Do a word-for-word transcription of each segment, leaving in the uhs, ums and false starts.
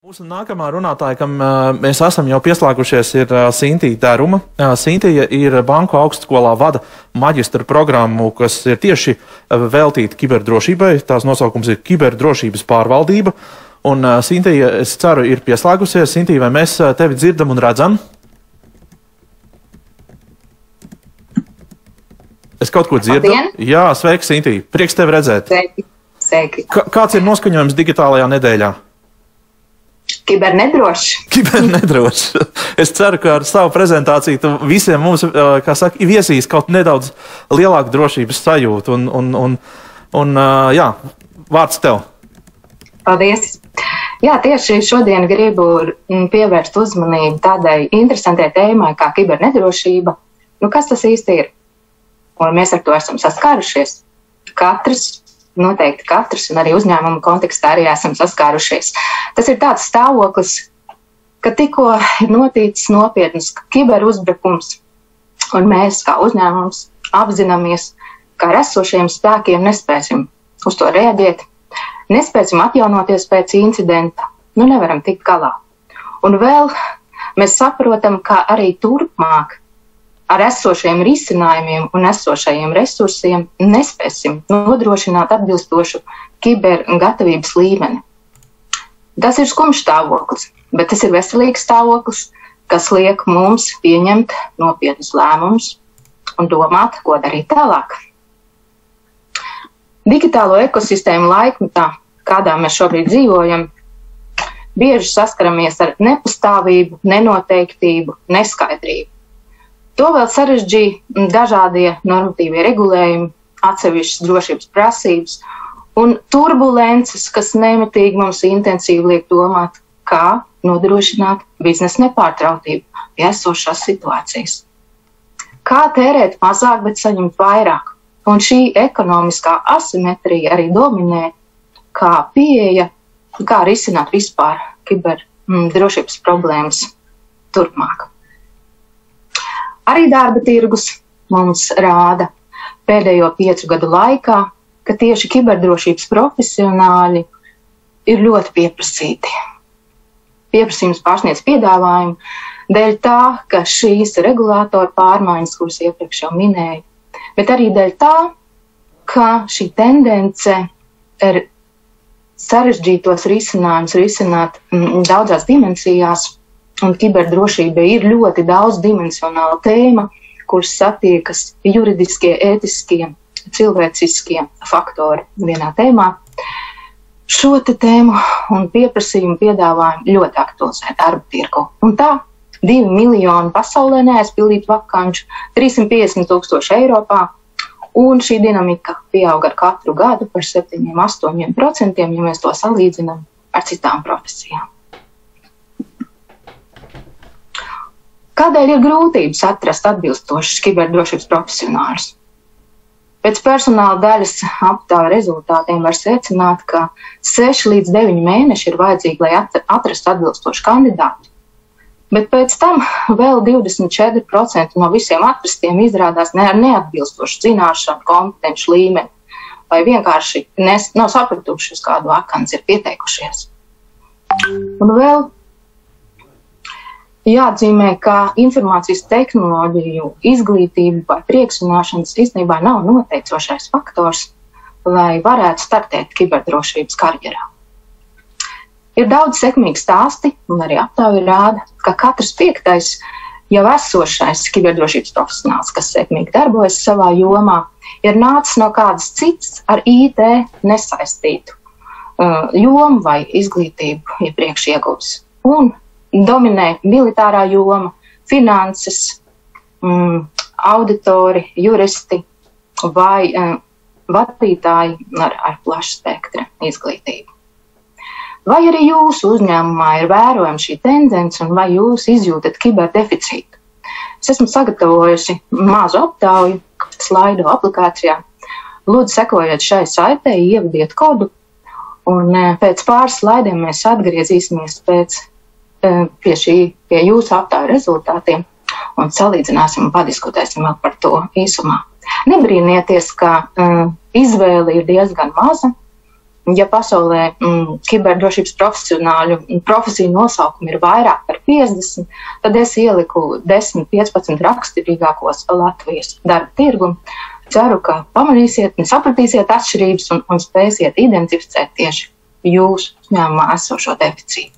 Mūsu nākamā runātāja, kam uh, mēs esam jau pieslēgušies, ir uh, Sintija Deruma. Uh, Sintija ir Banku augstskolā vada maģistra programmu, kas ir tieši uh, veltīta kiberdrošībai. Tās nosaukums ir kiberdrošības pārvaldība. Un uh, Sintija, es ceru, ir pieslēgusies. Sintija, vai mēs uh, tevi dzirdam un redzam? Es kaut ko dzirdu. Labdien. Jā, sveiki, Sintija. Prieks tevi redzēt. Sveiki. Sveiki. K kāds ir noskaņojums digitālajā nedēļā? Kibernedroši. Kibernedroši. Es ceru, ka ar savu prezentāciju tu visiem mums, kā saka, viesīs kaut nedaudz lielāku drošības sajūtu. Un, un, un, un jā, vārds tev. Paldies. Jā, tieši šodien gribu pievērst uzmanību tādai interesantai tēmai kā kibernedrošība. Nu, kas tas īsti ir? Un mēs ar to esam saskārušies. Katrs. Noteikti katrs, un arī uzņēmuma kontekstā arī esam saskārušies. Tas ir tāds stāvoklis, ka tikko ir noticis nopietnas kiberuzbrukums, un mēs kā uzņēmums apzināmies, ka ar esošiem spēkiem nespēsim uz to reaģēt, nespēsim atjaunoties pēc incidenta, nu nevaram tikt galā. Un vēl mēs saprotam, ka arī turpmāk ar esošajiem risinājumiem un esošajiem resursiem nespēsim nodrošināt atbilstošu kibergatavības līmeni. Tas ir skumjš stāvoklis, bet tas ir veselīgs stāvoklis, kas liek mums pieņemt nopietnus lēmumus un domāt, ko darīt tālāk. Digitālo ekosistēmu laikmetā, kādā mēs šobrīd dzīvojam, bieži saskaramies ar nepastāvību, nenoteiktību, neskaidrību. To vēl sarežģīja dažādie normatīvie regulējumi, atsevišķas drošības prasības un turbulences, kas nemitīgi mums intensīvi liek domāt, kā nodrošināt biznesa nepārtrautību pie esošās situācijas. Kā tērēt mazāk, bet saņemt vairāk. Un šī ekonomiskā asimetrija arī dominē kā pieeja, kā risināt vispār kiberdrošības problēmas turpmāk. Arī darba tirgus mums rāda pēdējo piecu gadu laikā, ka tieši kiberdrošības profesionāļi ir ļoti pieprasīti. Pieprasījums pārsniedz piedāvājumu dēļ tā, ka šīs regulātoru pārmaiņas, kuras iepriekš jau minēju, bet arī dēļ tā, ka šī tendence ir sarežģītos risinājumus risināt m, daudzās dimensijās. Un kiberdrošība ir ļoti daudzdimensionāla tēma, kuras satiekas juridiskie, ētiskie, cilvēciskie faktori vienā tēmā. Šo te tēmu un pieprasījumu piedāvājumu ļoti aktualizē darba tirgu. Un tā divi miljoni pasaulē neaizpildīt vakanču, trīssimt piecdesmit tūkstoši Eiropā, un šī dinamika pieaug ar katru gadu par septiņiem līdz astoņiem procentiem, ja mēs to salīdzinām ar citām profesijām. Kādēļ ir grūtības atrast atbilstošus kiberdrošības profesionāļus? Pēc personāla daļas aptāva rezultātiem var secināt, ka seši līdz deviņi mēneši ir vajadzīgi, lai atrastu atbilstošu kandidātu. Bet pēc tam vēl divdesmit četri procenti no visiem atrastiem izrādās ne ar neatbilstošu zināšanu, kompetenci līmeni, vai vienkārši nes, nav sapratuši, uz kādu vakans ir pieteikušies. Un vēl jāatzīmē, ka informācijas tehnoloģiju izglītība vai priekšzināšanas īstenībā nav noteicošais faktors, lai varētu startēt kiberdrošības karjerā. Ir daudz sekmīgi stāsti, un arī aptāvi rāda, ka katrs piektais jau esošais kiberdrošības profesionāls, kas sekmīgi darbojas savā jomā, ir nācis no kādas citas ar I T nesaistītu uh, jomu vai izglītību iepriekš ieguvis. Un dominē militārā joma, finanses, mm, auditori, juristi vai mm, vadītāji ar, ar plašu spektra izglītību. Vai arī jūsu uzņēmumā ir vērojama šī tendence un vai jūs izjūtat kiberdeficītu? Es esmu sagatavojusi mazu aptauju slaidu aplikācijā. Lūdzu, sekojiet šai saitei, ievadiet kodu un pēc pāris slaidiem mēs atgriezīsimies pēc pie šī, pie jūsu aptāju rezultātiem un salīdzināsim un padiskutēsim vēl par to īsumā. Nebrīnieties, ka uh, izvēle ir diezgan maza ja pasaulē mm, kiberdrošības profesionāļu profesiju nosaukumi ir vairāk par piecdesmit, tad es ieliku desmit piecpadsmit raksturīgākos Latvijas darba tirgumu. Ceru, ka pamanīsiet un sapratīsiet atšķirības un, un spēsiet identificēt tieši jūsu uzņēmumā esošo deficītu.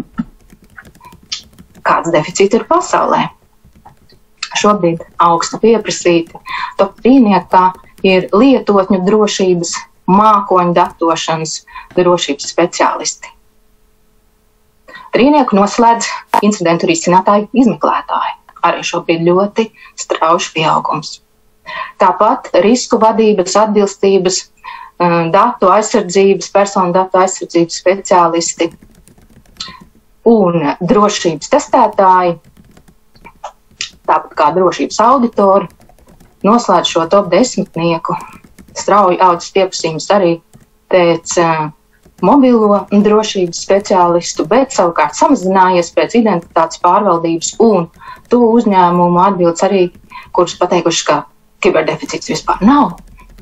Kāds deficīts ir pasaulē? Šobrīd augstu pieprasīti top trīniekā ir lietotņu drošības, mākoņu datošanas drošības speciālisti. Trīnieku noslēdz incidentu risinātāju izmeklētāji. Arī šobrīd ļoti strauji pieaugums. Tāpat risku vadības, atbilstības, datu aizsardzības, personu datu aizsardzības speciālisti un drošības testētāji, tāpat kā drošības auditori, noslēdz šo top desmitnieku. Strauji audzes pieprasījums arī pēc uh, mobilo drošības speciālistu, bet savukārt samazinājies pēc identitātes pārvaldības un to uzņēmumu atbildes arī, kurus pateikuši, ka kiberdeficīts vispār nav.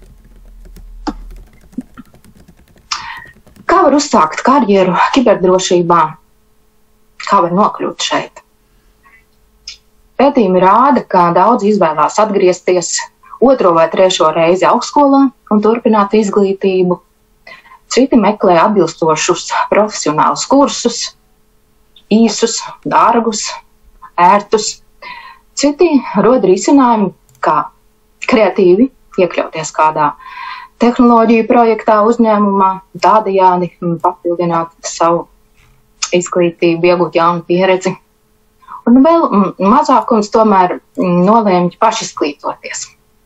Kā var uzsākt karjeru kiberdrošībā? Kā var nokļūt šeit? Pētījumi rāda, ka daudzi izvēlās atgriezties otro vai trešo reizi augstskolā un turpināt izglītību. Citi meklē atbilstošus profesionālus kursus, īsus, dārgus, ērtus. Citi rod risinājumu, kā kreatīvi iekļauties kādā tehnoloģiju projektā uzņēmumā, tādējādi papildināt savu izglītību, iegūt jaunu pieredzi. Un vēl mazākums tomēr nolēma paši izglītoties.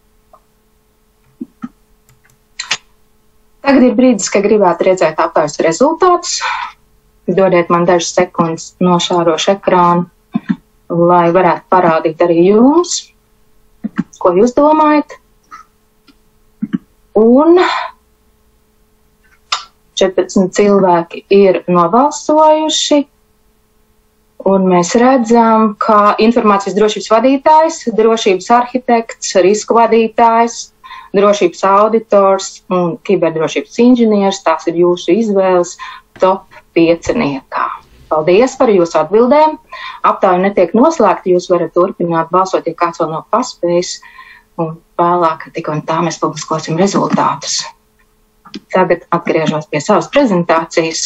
Tagad ir brīdis, ka gribētu redzēt aptaujas rezultātus. Dodiet man dažas sekundes nošārošu ekrānu, lai varētu parādīt arī jums, ko jūs domājat. Un četrpadsmit cilvēki ir nobalsojuši, un mēs redzam, ka informācijas drošības vadītājs, drošības arhitekts, risku vadītājs, drošības auditors un kiberdrošības inženieris, tās ir jūsu izvēles top pieciniekā. Paldies par jūsu atbildēm. Aptauja netiek noslēgta, jūs varat turpināt balsot, ja kāds vēl nav paspējis, un vēlāk tik un tā mēs publiskosim rezultātus. Tagad atgriežos pie savas prezentācijas.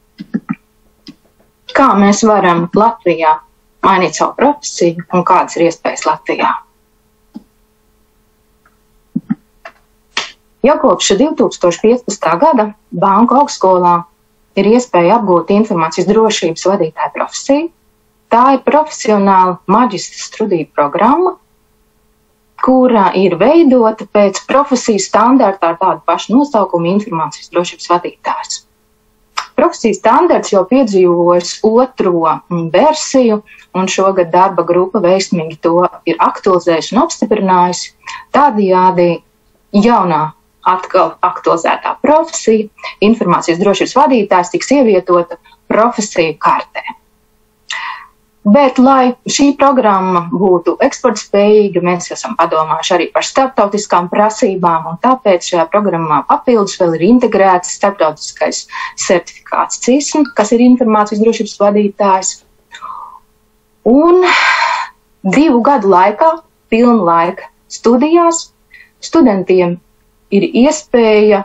Kā mēs varam Latvijā mainīt savu profesiju un kādas ir iespējas Latvijā? Jau kopš divi tūkstoši piecpadsmitā gada Banku augstskolā ir iespēja apgūt informācijas drošības vadītāju profesiju. Tā ir profesionāla maģistra studiju programma, kura ir veidota pēc profesijas standarta ar tādu pašu nosaukumu informācijas drošības vadītājs. Profesijas standarts jau piedzīvojas otro versiju, un šogad darba grupa veiksmīgi to ir aktualizējusi un apstiprinājusi. Tādējādi jaunā atkal aktualizētā profesija, informācijas drošības vadītājs, tiks ievietota profesiju kartē. Bet, lai šī programma būtu eksportspējīga, mēs esam padomājuši arī par starptautiskām prasībām, un tāpēc šajā programmā papildus vēl ir integrēts starptautiskais certifikāts C I S M, kas ir informācijas drošības vadītājs. Un divu gadu laikā, pilnu laika studijās, studentiem ir iespēja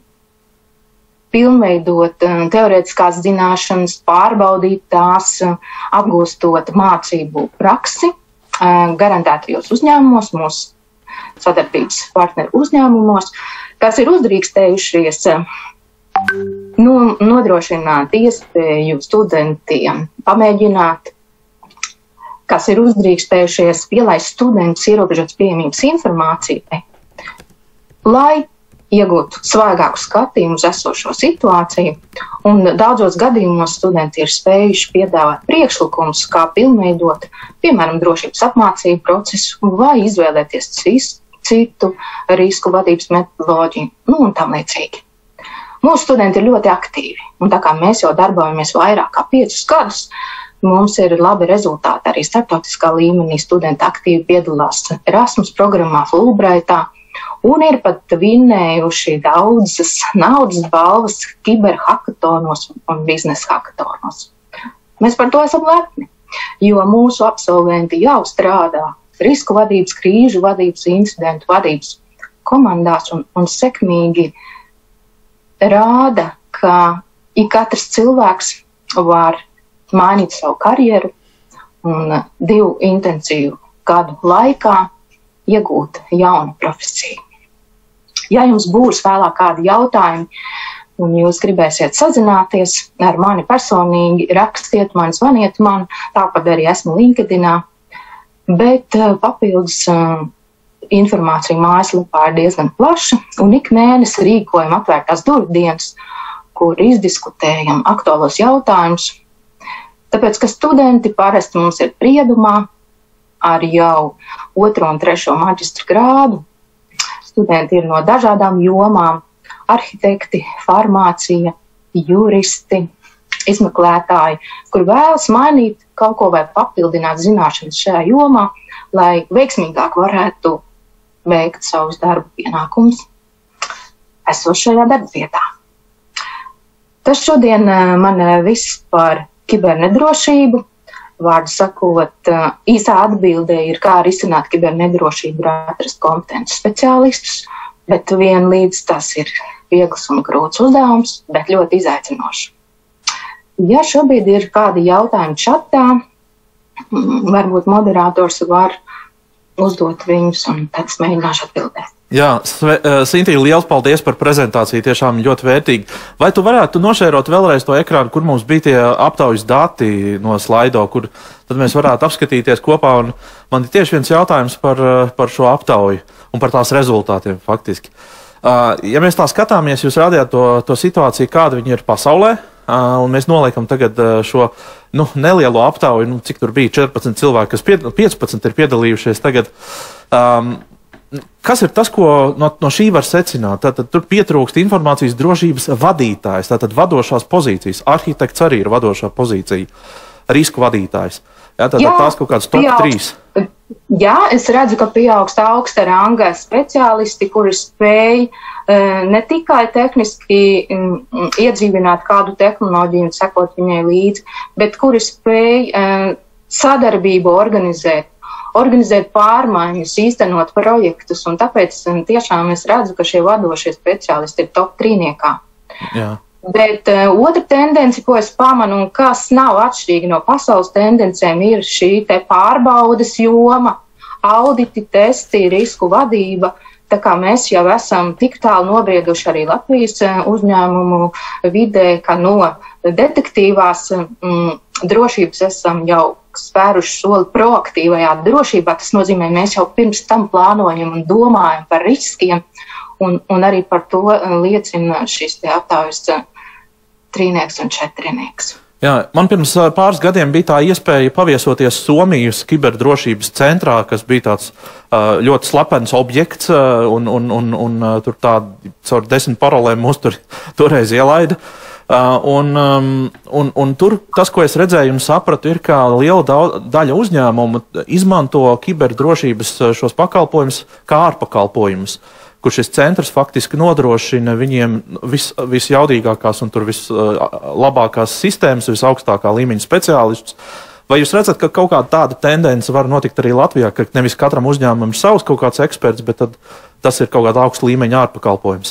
pilnveidot teorētiskās zināšanas, pārbaudīt tās, apgūstot mācību praksi garantētajos uzņēmumos, mūsu sadarbības partneru uzņēmumos, kas ir uzdrīkstējušies nu, nodrošināt iespēju studentiem pamēģināt, kas ir uzdrīkstējušies pielaist studentus ierobežotas pieejamības informācijai, lai iegūtu svaigāku skatījumu uz esošo situāciju, un daudzos gadījumos studenti ir spējuši piedāvāt priekšlikumus, kā pilnveidot, piemēram, drošības apmācību procesu vai izvēlēties citu risku vadības metodoloģiju, nu un tam līdzīgi. Mūsu studenti ir ļoti aktīvi, un tā kā mēs jau darbojamies vairāk kā piecus gadus, mums ir labi rezultāti arī starptautiskā līmenī. Studenti aktīvi piedalās Erasmus programmā Fulbraitā, un ir pat vinnējuši daudzas naudas balvas kiberhakatonos un biznesa hakatonos. Mēs par to esam lepni, jo mūsu absolventi jau strādā risku vadības, krīžu vadības, incidentu vadības komandās un, un sekmīgi rāda, ka ik katrs cilvēks var mainīt savu karjeru un divu intensīvu gadu laikā iegūt jaunu profesiju. Ja jums būs vēlāk kādi jautājumi un jūs gribēsiet sazināties ar mani personīgi, rakstiet man, zvaniet man, tāpat arī esmu LinkedInā, bet papildus informācija mājaslapā ir diezgan plaša un ik mēnesi rīkojam atvērtās durvdienas, kur izdiskutējam aktuālos jautājumus. Tāpēc, ka studenti parasti mums ir Priedumā ar jau otro un trešo maģistra grādu. Studenti ir no dažādām jomām - arhitekti, farmācija, juristi, izmeklētāji, kur vēlas mainīt kaut ko vai papildināt zināšanas šajā jomā, lai veiksmīgāk varētu veikt savus darba pienākumus esošajā darba vietā. Tas šodien man viss par kibernedrošību. Vārdu sakot, īsā atbilde ir, kā risināt kibernedrošību un atrast kompetentus speciālistus, bet vienlīdz tas ir viegls un grūts uzdevums, bet ļoti izaicinošs. Ja šobrīd ir kādi jautājumi čatā, varbūt moderators var uzdot viņus, un tad es mēģināšu atbildēt. Jā, Sintī, liels paldies par prezentāciju, tiešām ļoti vērtīgi. Vai tu varētu nošērot vēlreiz to ekrānu, kur mums bija tie aptaujas dati no slaido, kur tad mēs varētu apskatīties kopā, un man ir tieši viens jautājums par, par šo aptauju un par tās rezultātiem faktiski. Ja mēs tā skatāmies, jūs rādījāt to, to situāciju, kāda viņa ir pasaulē, un mēs noliekam tagad šo nu, nelielo aptauju, nu, cik tur bija četrpadsmit cilvēki, kas pied, piecpadsmit ir piedalījušies tagad. Um, Kas ir tas, ko no, no šī var secināt? Tātad tur pietrūkst informācijas drošības vadītājs, tātad vadošās pozīcijas. Arhitekts arī ir vadošā pozīcija, risku vadītājs. Jā, tātad jā, tās kaut kāds top pieaugst, trīs. Jā, es redzu, ka pieaugst augsta ranga speciālisti, kuri spēj ne tikai tehniski iedzīvināt kādu tehnoloģiju un sekot viņai līdzi, bet kuri spēj sadarbību organizēt. organizēt pārmaiņas, īstenot projektus, un tāpēc tiešām es redzu, ka šie vadošie speciālisti ir top trīniekā. Jā. Bet uh, otra tendence, ko es pamanu, un kas nav atšķirīga no pasaules tendencēm, ir šī te pārbaudes joma, auditi, testi, risku vadība. Tā kā mēs jau esam tik tālu nobrieduši arī Latvijas uzņēmumu vidē, ka no detektīvās mm, drošības esam jau spēruši soli proaktīvajā drošībā. Tas nozīmē, mēs jau pirms tam plānojam un domājam par riskiem, un, un arī par to liecina šis te aptaujas trīnieks un četrinieks. Jā, man pirms pāris gadiem bija tā iespēja paviesoties Somijas kiberdrošības centrā, kas bija tāds uh, ļoti slepens objekts, uh, un, un, un, un uh, tur tā caur desmit parolēm mūs tur toreiz ielaida. Uh, un, um, un, un tur tas, ko es redzēju un sapratu, ir, ka liela daļa uzņēmumu izmanto kiberdrošības šos pakalpojumus kā ārpakalpojumus, kur šis centrs faktiski nodrošina viņiem vis, visjaudīgākās un tur vislabākās sistēmas, visaugstākā līmeņa speciālistus. Vai jūs redzat, ka kaut kāda tāda tendence var notikt arī Latvijā, ka nevis katram uzņēmumam ir savs kaut kāds eksperts, bet tad tas ir kaut kāda augsta līmeņa ārpakalpojums?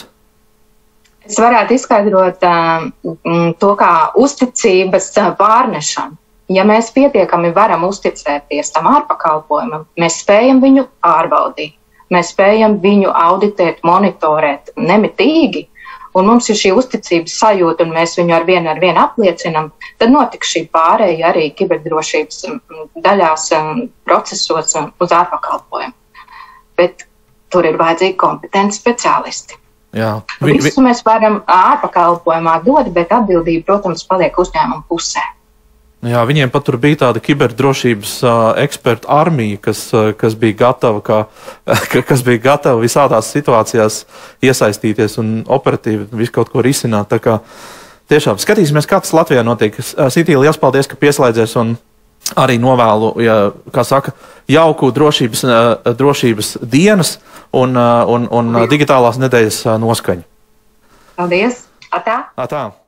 Es varētu izskaidrot uh, to kā uzticības pārnešanu. Ja mēs pietiekami varam uzticēties tam ārpakalpojumam, mēs spējam viņu pārbaudīt, mēs spējam viņu auditēt, monitorēt nemitīgi, un mums ir šī uzticības sajūta, un mēs viņu ar vienu ar vienu apliecinam, tad notiks šī pārēja arī kiberdrošības daļās procesos uz ārpakalpojumu. Bet tur ir vajadzīgi kompetenti speciālisti. Jā. Vi, vi... Visu mēs varam ārpakalpojumā dot, bet atbildība, protams, paliek uzņēmuma pusē. Jā, viņiem pat tur bija tāda kiberdrošības uh, eksperta armija, kas, uh, kas bija gatava, kā, kas bija gatava visādās situācijās iesaistīties un operatīvi visu kaut ko risināt. Tā kā tiešām skatīsimies, kā tas Latvijā notiek. Sintī, liels paldies, ka pieslēdzies un arī novēlu, ja, kā saka, jauku drošības, uh, drošības dienas un, un, un digitālās nedēļas noskaņu. Paldies! Atā! Atā!